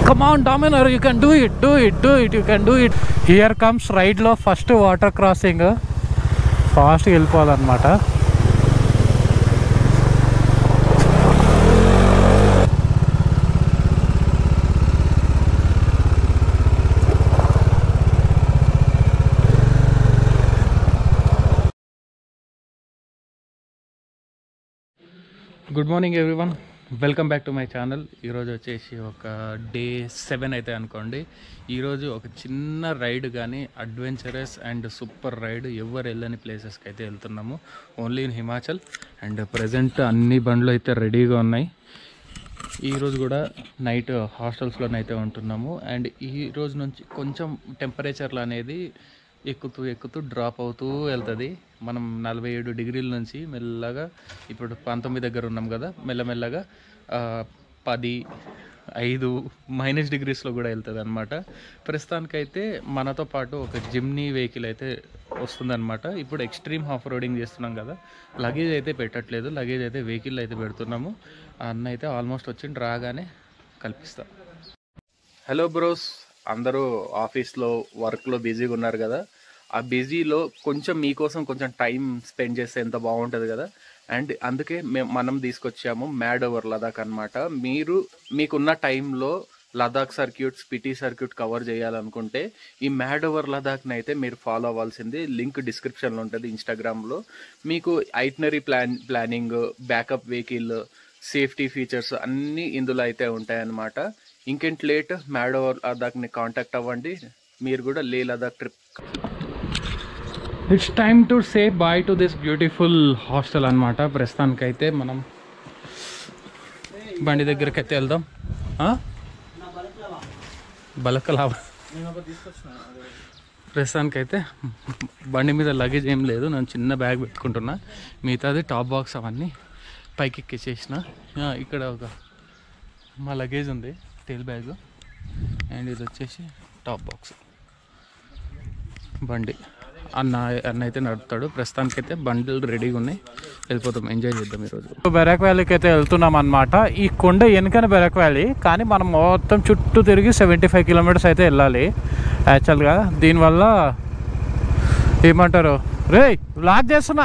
Come on, Dominar, you can do it, you can do it. Here comes right lo first water crossing. Fast వెళ్ళిపోవాలన్నమాట. Good morning everyone, welcome back to my channel. ఈరోజు వచ్చేసి ఒక day 7 అయితే అనుకోండి. ఈరోజు ఒక చిన్న ride కానీ అడ్వెంచరస్ అండ్ సూపర్ రైడ్, ఎవరు వెళ్ళని ప్లేసెస్కి అయితే వెళ్తున్నాము. Only in Himachal. And present అన్ని బండ్లు అయితే రెడీగా ఉన్నాయి. ఈరోజు కూడా నైట్ హాస్టల్స్లోనైతే ఉంటున్నాము. అండ్ ఈ రోజు నుంచి కొంచెం టెంపరేచర్లు అనేది ఎక్కుతూ డ్రాప్ అవుతూ వెళ్తుంది. మనం 47 డిగ్రీల నుంచి మెల్లగా ఇప్పుడు 19 దగ్గర ఉన్నాం కదా, మెల్లమెల్లగా 10, 5 మైనస్ డిగ్రీస్లో కూడా వెళ్తుంది అనమాట. ప్రస్తుతానికైతే మనతో పాటు ఒక జిమ్నీ వెహికల్ అయితే వస్తుందన్నమాట. ఇప్పుడు ఎక్స్ట్రీమ్ ఆఫ్ రోడింగ్ చేస్తున్నాం కదా, లగేజ్ అయితే పెట్టట్లేదు, లగేజ్ అయితే వెహికల్ అయితే పెడుతున్నాము. అన్న అయితే ఆల్మోస్ట్ వచ్చి రాగానే కల్పిస్తా. హలో బ్రోస్, అందరూ ఆఫీస్లో వర్క్లో బిజీగా ఉన్నారు కదా. ఆ బిజీలో కొంచెం మీకోసం కొంచెం టైం స్పెండ్ చేస్తే ఎంత బాగుంటుంది కదా. అండ్ అందుకే మనం తీసుకొచ్చాము మ్యాడ్ ఓవర్ లదాఖ్ అనమాట. మీకున్న టైంలో Ladakh circuit, Spiti circuit cover చేయాలనుకుంటే ఈ మ్యాడ్ ఓవర్ లదాఖ్ని అయితే మీరు ఫాలో అవ్వాల్సింది. లింక్ డిస్క్రిప్షన్లో ఉంటుంది ఇన్స్టాగ్రామ్లో. మీకు itinerary planning, backup vehicle, safety features అన్నీ ఇందులో అయితే ఉంటాయన్నమాట. ఇంకేంటి లేట్, మ్యాడ్ ఓవర్ లదాఖ్ని కాంటాక్ట్ అవ్వండి, మీరు కూడా Leh Ladakh trip. It's time to say bye to this beautiful hostel అనమాట. ప్రస్తుతానికైతే మనం బండి దగ్గరికి అయితే వెళ్దాం. బలకలావా ప్రస్తుతానికైతే బండి మీద లగేజ్ ఏం లేదు, నేను చిన్న బ్యాగ్ పెట్టుకుంటున్నా. మిగతాది టాప్ బాక్స్ అవన్నీ పైకి ఎక్కించేసిన. ఇక్కడ ఒక మా లగేజ్ ఉంది, టైల్ బ్యాగ్. అండ్ ఇది వచ్చేసి టాప్ బాక్స్. బండి అన్న అయితే నడుపుతాడు. ప్రస్తుతానికైతే బండిలు రెడీగా ఉన్నాయి, వెళ్ళిపోతాం, ఎంజాయ్ చేద్దాం ఈరోజు. బెరాక్ వ్యాలీకి అయితే వెళ్తున్నాం అనమాట. ఈ కొండ వెనుకనే బెరాక్ వ్యాలీ, కానీ మనం మొత్తం చుట్టూ తిరిగి 75 కిలోమీటర్స్ అయితే వెళ్ళాలి యాక్చువల్గా. దీనివల్ల ఏమంటారు, రే లాక్ చేస్తున్నా,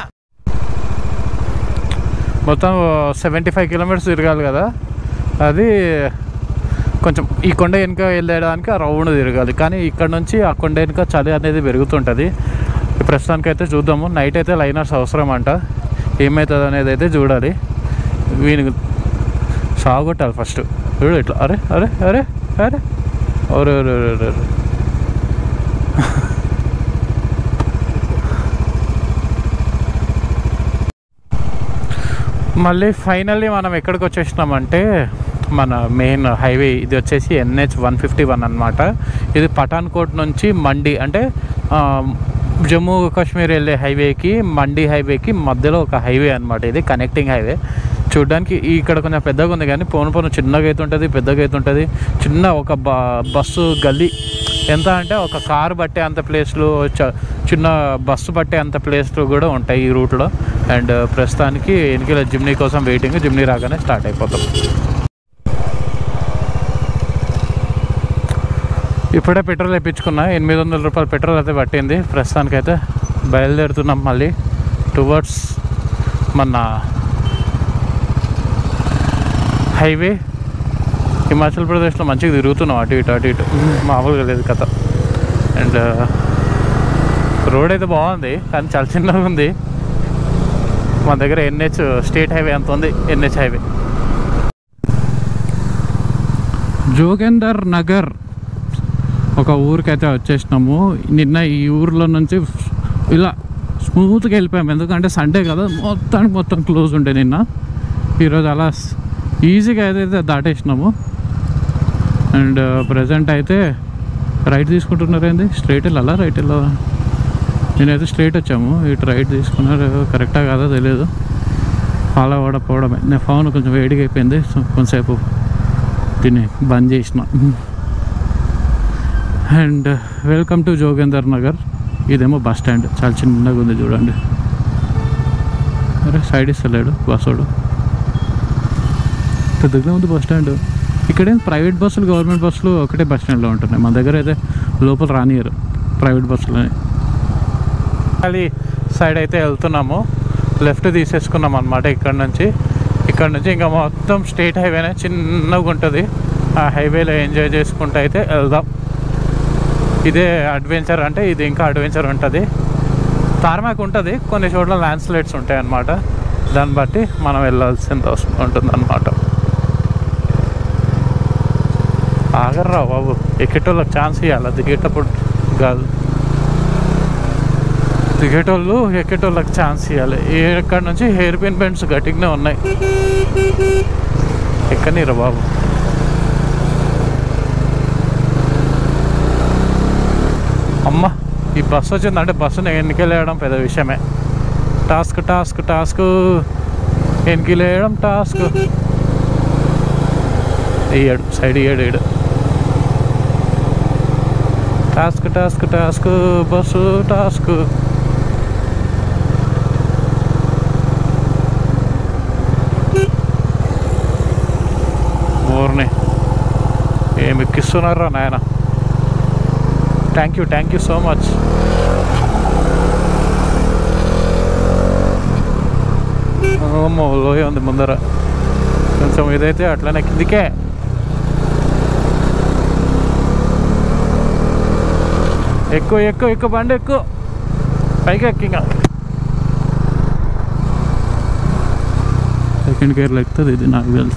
మొత్తం 75 కిలోమీటర్స్ తిరగాలి కదా. అది కొంచెం ఈ కొండ వెనుక వెళ్ళడానికి ఆ రౌండ్ తిరగాలి, కానీ ఇక్కడ నుంచి ఆ కొండ వెనుక చలి అనేది పెరుగుతుంటుంది. ప్రస్తుతానికైతే చూద్దాము. నైట్ అయితే లైనర్స్ అవసరం అంట, ఏమవుతుంది అనేది అయితే చూడాలి. వీనికి సాగొట్టాలి ఫస్ట్. చూడు ఇట్లా, అరే అరే అరే అరే అరే అరే అరే. మళ్ళీ ఫైనల్లీ మనం ఎక్కడికి వచ్చేసినామంటే మన మెయిన్ హైవే. ఇది వచ్చేసి NH 151 అనమాట. ఇది పఠాన్కోట్ నుంచి మండి, అంటే జమ్మూ కాశ్మీర్ వెళ్ళే హైవేకి, మండి హైవేకి మధ్యలో ఒక హైవే అనమాట. ఇది కనెక్టింగ్ హైవే. చూడడానికి ఇక్కడ కొంచెం పెద్దగా ఉంది, కానీ పోను చిన్నగా అయితే ఉంటుంది, పెద్దగా అయితే ఉంటుంది. చిన్న ఒక బస్సు గల్లీ ఎంత అంటే ఒక కారు పట్టే అంత ప్లేస్లు, చిన్న బస్సు పట్టే అంత ప్లేస్లు కూడా ఉంటాయి ఈ రూట్లో. అండ్ ప్రస్తుతానికి ఎన్నికల జిమ్నీ కోసం వెయిటింగ్. జిమ్నీ రాగానే స్టార్ట్ అయిపోతాం. ఇప్పుడే పెట్రోల్ వేయించుకున్నా, 800 రూపాయలు పెట్రోల్ అయితే పట్టింది. ప్రస్తుతానికైతే బయలుదేరుతున్నాం మళ్ళీ టువర్డ్స్ మన హైవే. హిమాచల్ ప్రదేశ్లో మంచిగా తిరుగుతున్నాం, అటు ఇటు మామూలుగా లేదు కథ. అండ్ రోడ్ అయితే బాగుంది, కానీ చాలా చిన్నగా ఉంది. మన దగ్గర NH స్టేట్ హైవే అంత ఉంది, NH హైవే. జోగేందర్ నగర్ ఒక ఊరికైతే వచ్చేసినాము. నిన్న ఈ ఊర్లో నుంచి ఇలా స్మూత్గా వెళ్ళిపోయాము, ఎందుకంటే సండే కదా, మొత్తం క్లోజ్ ఉండే నిన్న. ఈరోజు అలా ఈజీగా అయితే దాటేసినాము. అండ్ ప్రజెంట్ అయితే రైట్ తీసుకుంటున్నారు. ఏంది స్ట్రైట్ వెళ్ళాలా, రైట్ వెళ్ళాలా? నేనైతే స్ట్రైట్ వచ్చాము, ఇటు రైట్ తీసుకున్నారు. కరెక్టా కాదా తెలియదు, ఫాలో అవ్వకపోవడమే. నా ఫోన్ కొంచెం వేడిగా అయిపోయింది, కొంతసేపు దీన్ని బంద్ చేసిన. And welcome to Jogender Nagar. ఇదేమో బస్ స్టాండ్, చాలా చిన్నగా ఉంది చూడండి. అరే సైడ్ ఇస్తలేడు బస్సోడు, పెద్దగా ఉంది బస్ స్టాండ్. ఇక్కడేం ప్రైవేట్ బస్సులు గవర్నమెంట్ బస్సులు ఒకటే బస్ స్టాండ్లో ఉంటున్నాయి. మన దగ్గర అయితే లోపల రానియరు ప్రైవేట్ బస్సులని. అది సైడ్ అయితే వెళ్తున్నాము, లెఫ్ట్ తీసేసుకున్నాం అనమాట. ఇక్కడ నుంచి ఇంకా మొత్తం స్టేట్ హైవేనే, చిన్నగా ఉంటుంది. ఆ హైవేలో ఎంజాయ్ చేసుకుంటూ అయితే వెళ్దాం. ఇదే అడ్వెంచర్ అంటే ఇది ఇంకా అడ్వెంచర్ ఉంటుంది. తార్మాక్ ఉంటుంది, కొన్ని చోట్ల ల్యాండ్ స్లైడ్స్ ఉంటాయి అన్నమాట. దాన్ని బట్టి మనం వెళ్ళాల్సింది ఉంటుంది అన్నమాట. ఆగర్రా బాబు, ఎక్కేటోళ్ళకి ఛాన్స్ ఇవ్వాలి, దిగేటప్పుడు కాదు. దిగేటోళ్ళు ఎక్కేటోళ్ళకి ఛాన్స్ ఇవ్వాలి. ఇక్కడ నుంచి హెయిర్ పిన్ బెండ్స్ గట్టిగానే ఉన్నాయి, ఎక్కనిరా బాబు. అమ్మ, ఈ బస్సు వచ్చిందంటే బస్సుని ఎన్నికెళ్ళేయడం పెద్ద విషయమే. టాస్క్ ఎన్నికెళ్ళేయడం టాస్క్. ఇయ్యాడు సైడ్, ఇయ్యాడు టాస్క్ బస్సు టాస్క్. ఊరిని ఏమి ఎక్కిస్తున్నారా నాయన. Thank you so much. లోయ ఉంది ముందర, కొంచెం ఇదైతే అట్లనే కిందికే. ఎక్కువ బండి ఎక్కువ, పైకి ఎక్కింగా. సెకండ్ గేర్లో ఎక్కుతుంది ఇది, నాకు తెలుసు.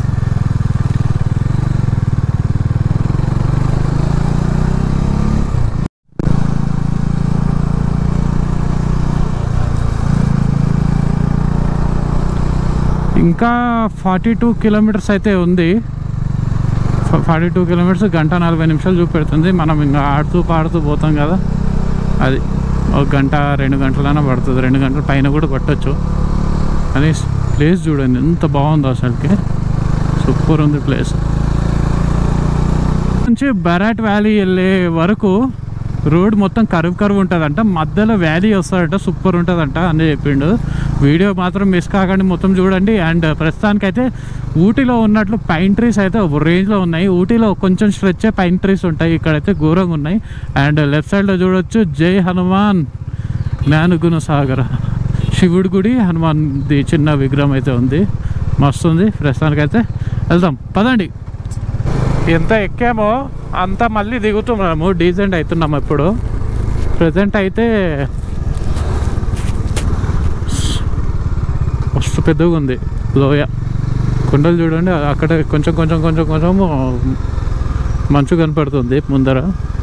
ఇంకా 42 కిలోమీటర్స్ అయితే ఉంది. 42 కిలోమీటర్స్, 1:40 చూపెడుతుంది. మనం ఇంకా ఆడుతూ పాడుతూ పోతాం కదా, అది 1 గంట 2 గంటలైనా పడుతుంది. 2 గంటల పైన కూడా పట్టచ్చు. కానీ ప్లేస్ చూడండి ఎంత బాగుందో, అసలుకి సూపర్ ఉంది ప్లేస్. నుంచి బరాట్ వ్యాలీ వెళ్ళే వరకు రోడ్ మొత్తం కరువు ఉంటుందంట, మధ్యలో వ్యాలీ వస్తుందట, సూపర్ ఉంటుందంట అని చెప్పిండు. వీడియో మాత్రం మిస్ కాకండి, మొత్తం చూడండి. అండ్ ప్రస్తుతానికైతే ఊటీలో ఉన్నట్లు పైన్ ట్రీస్ అయితే ఒక రేంజ్లో ఉన్నాయి. ఊటీలో కొంచెం స్ట్రెచ్చే పైన్ ట్రీస్ ఉంటాయి, ఇక్కడైతే ఘోరంగా ఉన్నాయి. అండ్ లెఫ్ట్ సైడ్లో చూడొచ్చు జై హనుమాన్ జ్ఞానగుణ సాగర, శివుడి గుడి, హనుమాన్ది చిన్న విగ్రహం అయితే ఉంది, మస్తు ఉంది. ప్రస్తుతానికైతే వెళ్దాం పదండి. ఎంత ఎక్కామో అంత మళ్ళీ దిగుతున్నాము, డీసెంట్ అవుతున్నాము. ఇప్పుడు ప్రజెంట్ అయితే మస్తు పెద్దగా ఉంది లోయ. కొండలు చూడండి, అక్కడ కొంచెం మంచు కనపడుతుంది ముందర.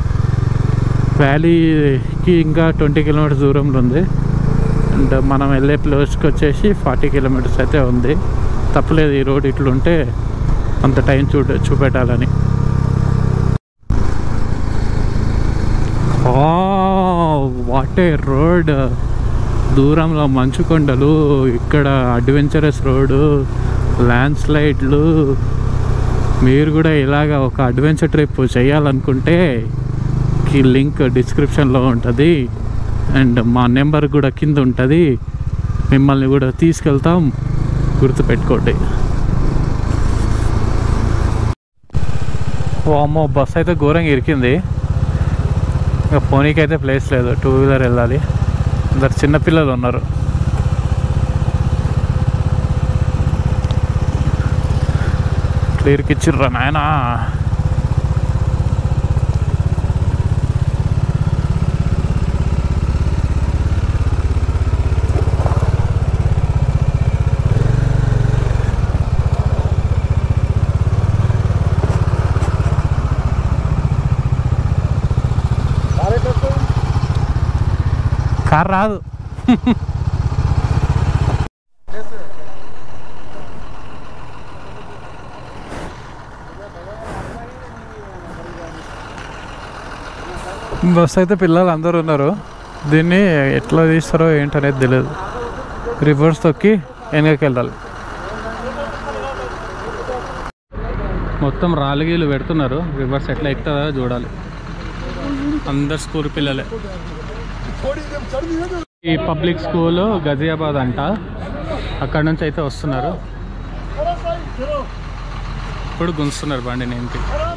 వ్యాలీకి ఇంకా 20 కిలోమీటర్స్ దూరంలో ఉంది. అండ్ మనం వెళ్ళే ప్లేస్కి వచ్చేసి 40 కిలోమీటర్స్ అయితే ఉంది. తప్పలేదు, ఈ రోడ్ ఇట్లుంటే అంత టైం చూపెట్టాలని. వాట్ ఏ రోడ్, దూరంలో మంచు కొండలు, ఇక్కడ అడ్వెంచరస్ రోడ్డు, ల్యాండ్ స్లైడ్లు. మీరు కూడా ఇలాగ ఒక అడ్వెంచర్ ట్రిప్ చేయాలనుకుంటే లింక్ డిస్క్రిప్షన్లో ఉంటుంది. అండ్ మా నెంబర్ కూడా కింద ఉంటుంది, మిమ్మల్ని కూడా తీసుకెళ్తాం, గుర్తుపెట్టుకోండి. అమ్మో, బస్ అయితే ఘోరంగా ఇరికింది. ఇంకా పోనీకైతే ప్లేస్ లేదు, 2 వీలర్ వెళ్ళాలి. అందరు చిన్నపిల్లలు ఉన్నారు. క్లియర్కి ఇచ్చిర్రా నాయనా. కార్ రాదు. బస్ అయితే పిల్లలు అందరూ ఉన్నారు. దీన్ని ఎట్లా తీస్తారో ఏంటనేది తెలియదు. రివర్స్ తొక్కి వెనకకి వెళ్ళాలి. మొత్తం రాలిగీలు పెడుతున్నారు, రివర్స్ ఎట్లా ఎక్కుతుందో చూడాలి. అందరు స్కూల్ పిల్లలే. ఈ పబ్లిక్ స్కూల్ గజియాబాద్ అంట, అక్కడ నుంచి అయితే వస్తున్నారు. ఎప్పుడు గుంస్తున్నారు బండి నేనుకి.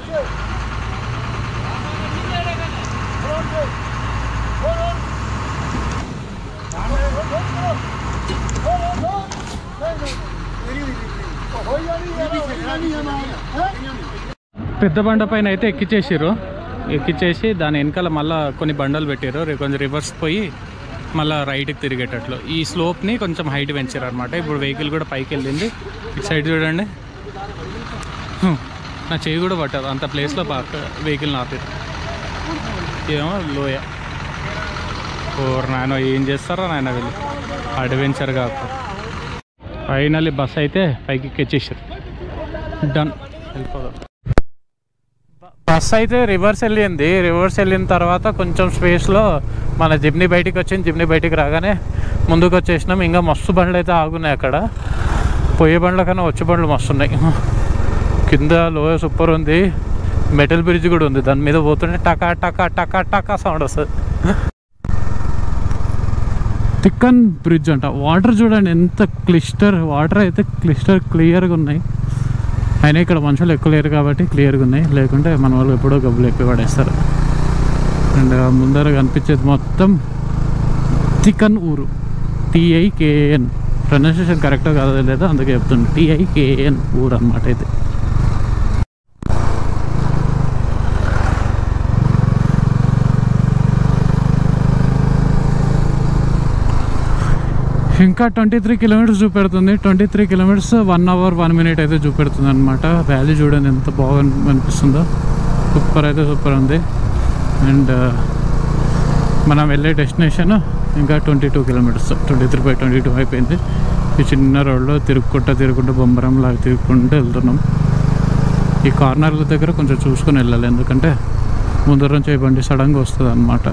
పెద్ద బండ పైన అయితే ఎక్కించేసి దాని వెనకాల మళ్ళీ కొన్ని బండలు పెట్టారు. కొంచెం రివర్స్ పోయి మళ్ళీ రైట్కి తిరిగేటట్లు ఈ స్లోప్ని కొంచెం హైట్ పెంచారు అనమాట. ఇప్పుడు వెహికల్ కూడా పైకి వెళ్ళింది. ఇటు సైడ్ చూడండి, నా చేయి కూడా పట్టదు అంత ప్లేస్లో వెహికల్ని ఆపారు. ఏమో లోయ. ఓర్ నాయన ఏం చేస్తారో నాయన వీళ్ళు అడ్వెంచర్ కాక. ఫైనల్లీ బస్ అయితే పైకి ఎక్కించేసారు. డన్, వెళ్ళిపోదాం. బస్ అయితే రివర్స్ వెళ్ళిన తర్వాత కొంచెం స్పేస్లో మన జిమ్నీ బయటికి వచ్చింది. జిమ్నీ బయటికి రాగానే ముందుకు వచ్చేసినాం. ఇంకా మస్తు బండ్లు అయితే ఆగున్నాయి అక్కడ. పోయే బండ్ల కన్నా వచ్చే బండ్లు మస్తు ఉన్నాయి. కింద లోయ సూపర్ ఉంది. మెటల్ బ్రిడ్జ్ కూడా ఉంది. దాని మీద పోతుంటే టకా టకా టకా టకా సౌండ్ వస్తుంది. తిక్కన్ బ్రిడ్జ్ అంట. వాటర్ చూడండి ఎంత క్లిస్టర్, వాటర్ అయితే క్లియర్గా ఉన్నాయి. అయినా ఇక్కడ మనుషులు ఎక్కువ లేరు కాబట్టి క్లియర్గా ఉన్నాయి, లేకుంటే మన వాళ్ళు ఎప్పుడో గబ్బులు ఎక్కువ పడేస్తారు. అండ్ ముందర కనిపించేది మొత్తం తిక్కన్ ఊరు, TIKN. ప్రొనౌన్సియేషన్ కరెక్ట్గా కాదో లేదో అందుకే చెప్తుంది, TIKN ఊరు అన్నమాట. అయితే ఇంకా 23 కిలోమీటర్స్ చూపెడుతుంది. 23 కిలోమీటర్స్ 1 hour 1 minute అయితే చూపెడుతుంది అనమాట. వ్యాలీ చూడండి ఎంత బాగా అనిపిస్తుందో. సూపర్ ఉంది. అండ్ మనం వెళ్ళే డెస్టినేషన్ ఇంకా 22 కిలోమీటర్స్, 23/22 అయిపోయింది. ఈ చిన్న రోడ్లో తిరుగుకుంటూ బొమ్మరం లాగా తిరుగుకుంటూ వెళ్తున్నాం. ఈ కార్నర్ల దగ్గర కొంచెం చూసుకొని వెళ్ళాలి, ఎందుకంటే ముందర నుంచి బండి సడన్గా వస్తుంది అన్నమాట.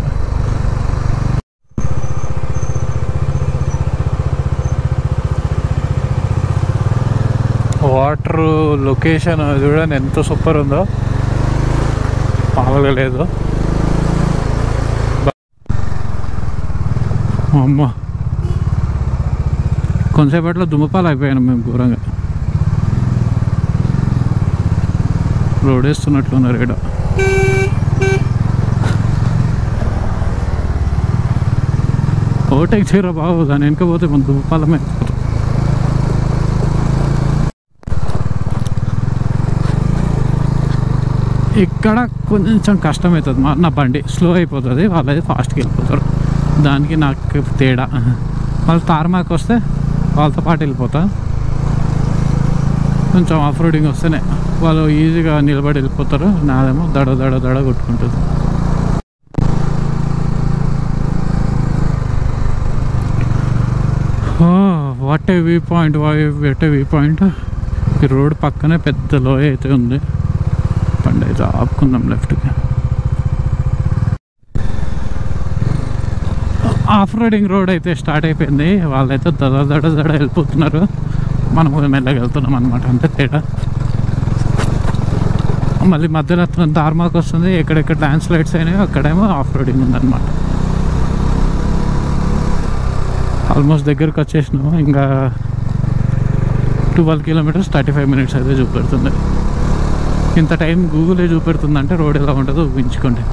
వాటర్ లొకేషన్ చూడండి ఎంత సూపర్ ఉందో, మామూలుగా లేదు. అమ్మ కొంతసేపట్లో దుమ్మపాలు అయిపోయాను మేము ఘోరంగా. రోడ్ వేస్తున్నట్లున్నారు ఇక్కడ. ఓవర్టేక్ చేయరా బాబు, దాని వెనక పోతే మన దుమ్మపాలమే. ఇక్కడ కొంచెం కష్టమవుతుంది. నా బండి స్లో అయిపోతుంది, వాళ్ళది ఫాస్ట్గా వెళ్ళిపోతారు. దానికి నాకు తేడా. వాళ్ళు తార్మాక్ వస్తే వాళ్ళతో పాటు వెళ్ళిపోతా. కొంచెం ఆఫ్ రోడింగ్ వస్తేనే వాళ్ళు ఈజీగా నిలబడి వెళ్ళిపోతారు. నాదేమో దడ కొట్టుకుంటుంది. What a view point. ఈ రోడ్ పక్కనే పెద్ద లోయ అయితే ఉంది. బండి అయితే ఆపుకుందాం లెఫ్ట్కి. ఆఫ్ రోడింగ్ రోడ్ అయితే స్టార్ట్ అయిపోయింది. వాళ్ళైతే దడ వెళ్ళిపోతున్నారు, మనం మెల్లగా వెళ్తున్నాం అనమాట. అంతే తేడా. మళ్ళీ మధ్యలో తార్మాక్ వస్తుంది. ఎక్కడెక్కడ ల్యాండ్ స్లైడ్స్ అయినాయో అక్కడేమో ఆఫ్ రోడింగ్ ఉందన్నమాట. ఆల్మోస్ట్ దగ్గరకు వచ్చేసినాము. ఇంకా 12 కిలోమీటర్స్ 35 minutes అయితే చూపెడుతుంది. ఇంత టైం గూగులే చూపెడుతుందంటే రోడ్ ఎలా ఉంటుందో ఊహించుకోండి.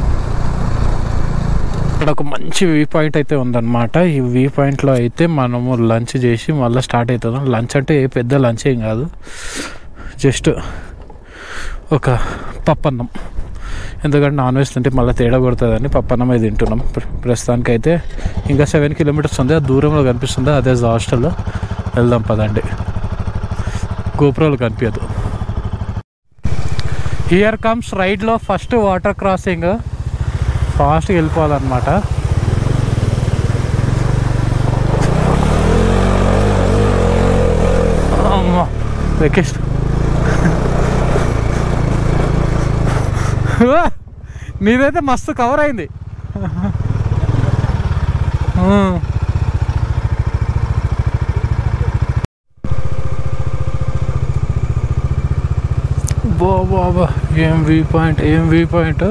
ఇక్కడ ఒక మంచి వ్యూ పాయింట్ అయితే ఉందన్నమాట. ఈ వ్యూ పాయింట్లో అయితే మనము లంచ్ చేసి మళ్ళీ స్టార్ట్ అవుతున్నాం. లంచ్ అంటే ఏ పెద్ద లంచ్ ఏం కాదు, జస్ట్ ఒక పప్పన్నం. ఎందుకంటే నాన్ వెజ్ తింటే మళ్ళీ తేడా కొడుతుందని పప్పన్నం అయితే తింటున్నాం. ప్రస్తుతానికైతే ఇంకా 7 kilometers ఉంది. ఆ దూరంలో కనిపిస్తుంది, అదే హాస్టల్లో. వెళ్దాం పదండి. గోప్రోలు కనిపించదు. హియర్ కమ్స్ రైడ్లో ఫస్ట్ వాటర్ క్రాసింగ్. ఫాస్ట్గా వెళ్ళిపోవాలన్నమాట. అమ్మా వెకేస్ట్. నీదైతే మస్తు కవర్ అయింది. బాబా ఏం వ్యూ పాయింట్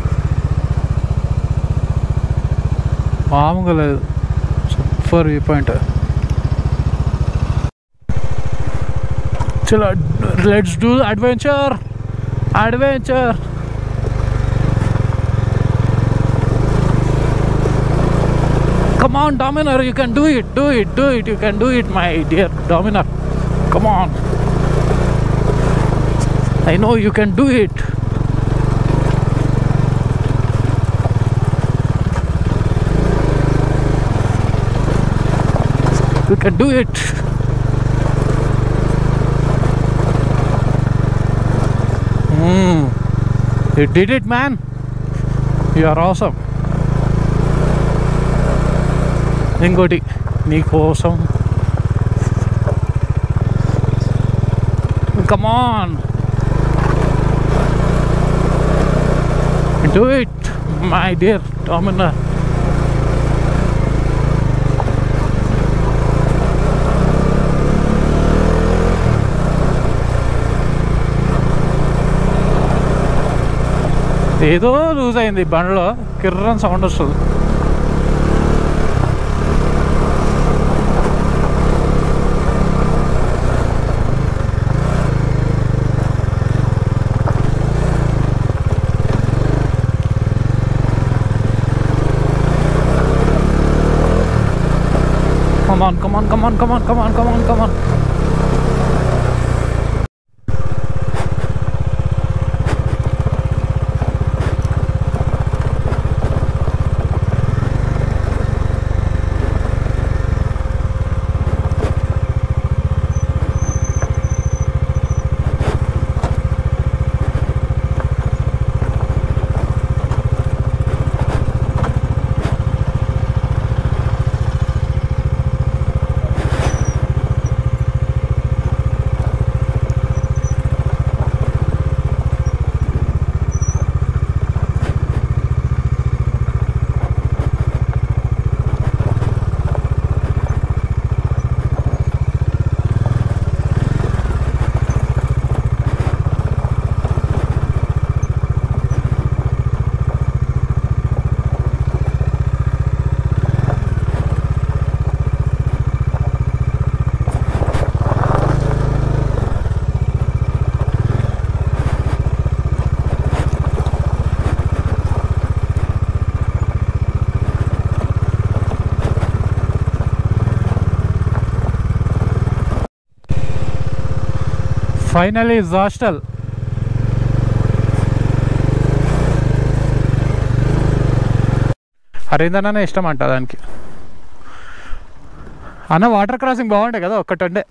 మామూలుగా లేదు. Super view point. చలో let's do adventure. Come on, Dominar, you can do it. You can do it, my dear Dominar. Come on. I know you can do it. You can do it. You did it, man. You are awesome. ఇంకోటి నీకోసం. Come on. Do it, my dear Dominar. ఏదో loose అయింది బండిలో, కిర్రని sound వస్తుంది. Come on. Finally, it's hostel. హరిందనే ఇష్టం అంట దానికి. అన్న వాటర్ క్రాసింగ్ బాగుంటాయి కదా ఒక్కటంటే.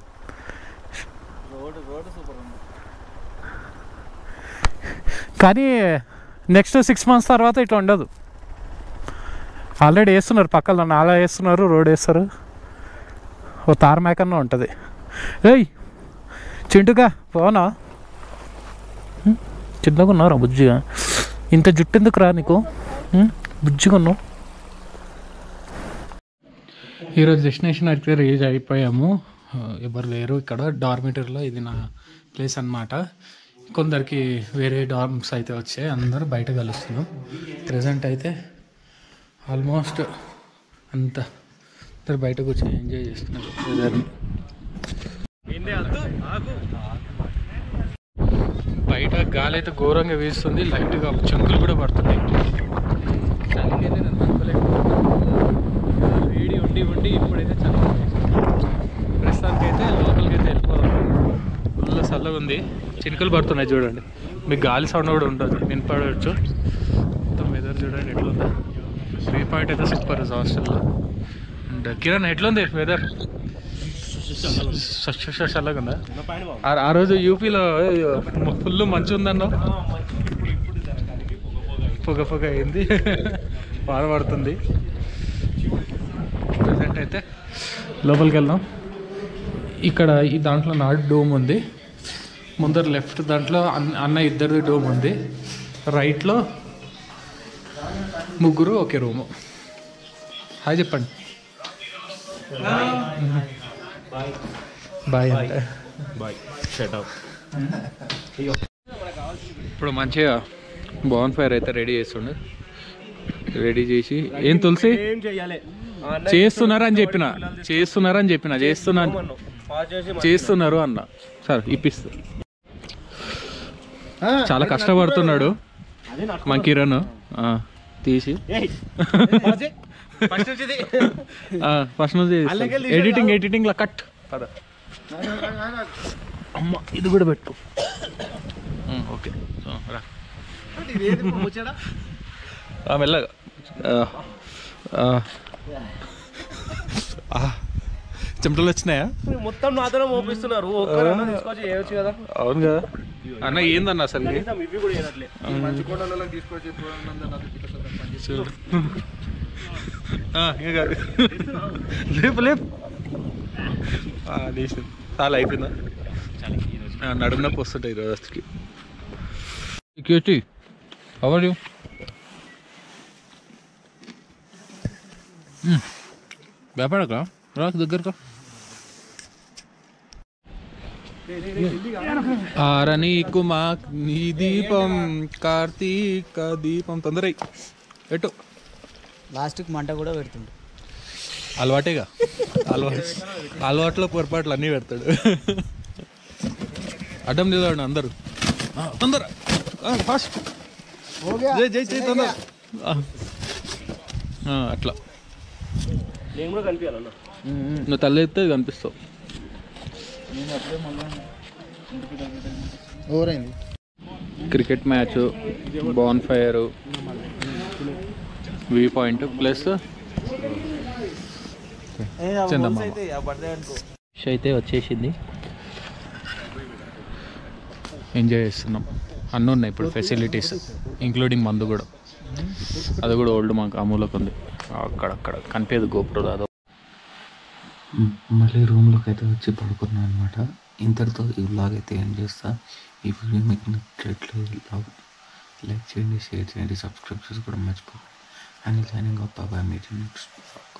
కానీ నెక్స్ట్ 6 months తర్వాత ఇట్లా ఉండదు. ఆల్రెడీ వేస్తున్నారు, పక్కన నాలా వేస్తున్నారు, రోడ్ వేస్తారు, ఓ తారమేకన్నా ఉంటుంది. ఏయ్ చింటుగా పోనా, చిన్నగా ఉన్నారా బుజ్జిగా? ఇంత జుట్టు ఎందుకు రా నీకు, బుజ్జిగా ఉన్నావు. ఈరోజు డెస్టినేషన్ అయితే రీచ్ అయిపోయాము. ఎవరు లేరు ఇక్కడ డార్మిటరీలో. ఇది నా ప్లేస్ అన్నమాట. కొందరికి వేరే డార్మ్స్ అయితే వచ్చాయి, అందరూ బయట కలుస్తున్నాం. ప్రజెంట్ అయితే ఆల్మోస్ట్ అంతా అందరు బయట కూర్చొని ఎంజాయ్ చేస్తున్నారు వెదర్ని. బయట గాలి అయితే ఘోరంగా వీస్తుంది, లైట్గా చెంకులు కూడా పడుతున్నాయి. చలికైతే నేను తప్పలేకపోతున్నాను. వేడి ఉండి ఇప్పుడైతే చలి. ప్రస్తుతానికి అయితే లోపలికి అయితే వెళ్ళిపోదాం. ఫుల్ చల్లగా ఉంది, చినుకులు పడుతున్నాయి చూడండి. మీకు గాలి సౌండ్ కూడా ఉంటుంది, వినపడవచ్చు. మొత్తం వెదర్ చూడండి ఎట్లుందా. వ్యూ పాయింట్ అయితే సూపర్ హాస్టల్లో. అండ్ కిరణ్ ఎట్లుంది వెదర్? చల్లగా ఉందా? ఆ రోజు యూపీలో ఫుల్ మంచు ఉందన్న, పొగ అయింది, బాధపడుతుంది. ప్రజెంట్ అయితే లోపలికి వెళ్దాం. ఇక్కడ ఈ దాంట్లో నా డోమ్ ఉంది, ముందర లెఫ్ట్ దాంట్లో అన్న ఇద్దరిది డోమ్ ఉంది, రైట్లో ముగ్గురు ఒకే రూము. హాయ్ చెప్పండి. బాయ్ అంటే బాయ్. ఇప్పుడు మంచిగా బాన్ ఫైర్ అయితే రెడీ చేస్తుండే. రెడీ చేసి ఏం తులసి చేస్తున్నారని చెప్పిన చేస్తున్నాను చేస్తున్నారు అన్న. సార్ ఇప్పిస్తా. చాలా కష్టపడుతున్నాడు మా కిరణ్. తీసి ఫస్ట్ నుంచి ఎడిటింగ్లో కట్ పద. అమ్మ ఇది కూడా పెట్టు. ఓకే రా మెల్లగా. చెమటలు వచ్చినాయా? మొత్తం నాతో మోపిస్తున్నారు. అవును కదా అన్న. ఏందన్న అసలు లేపు లేపు. చాలా అయిపోయిందా? నడుము నొప్పి వస్తుంటాయి ఈరోజు అసలుకి. Cutie how are you? భయపడక రా దగ్గరగా. ఆరనీకు మా నీ దీపం కార్తీక దీపం. తొందర ఎటు లాస్ట్కి మంట కూడా పెడుతుండు. అలవాటేగా. అలవాట్లో పొరపాట్లు అన్నీ పెడతాడు. అడ్డం నిలబడండి అందరూ. తొందర ఫాస్ట్. జై జై జై తొందర. అట్లా నేను కూడా కనిపించాలన్న. నువ్వు తల్లి ఎత్తే కనిపిస్తావు. Cricket match, bonfire, view point plus చందమ్మ ఫిష్ అయితే వచ్చేసింది. ఎంజాయ్ చేస్తున్నాం. అన్నీ ఉన్నాయి ఇప్పుడు ఫెసిలిటీస్, ఇంక్లూడింగ్ మందు కూడా. అది కూడా ఓల్డ్ మాకు అమూలకు ఉంది. అక్కడక్కడ కనిపించదు గోపురం. అదో మళ్ళీ రూమ్లోకి అయితే వచ్చి పడుకున్నాను అనమాట. ఇంతటితో ఈ వ్లాగ్ అయితే ఏం చేస్తా. ఈ వీడియో మీకు నచ్చినట్లయితే లైక్ చేయండి, షేర్ చేయండి, సబ్స్క్రైబ్ చేసుకోవడం మర్చిపోకండి. And signing off. Bye. Meet next.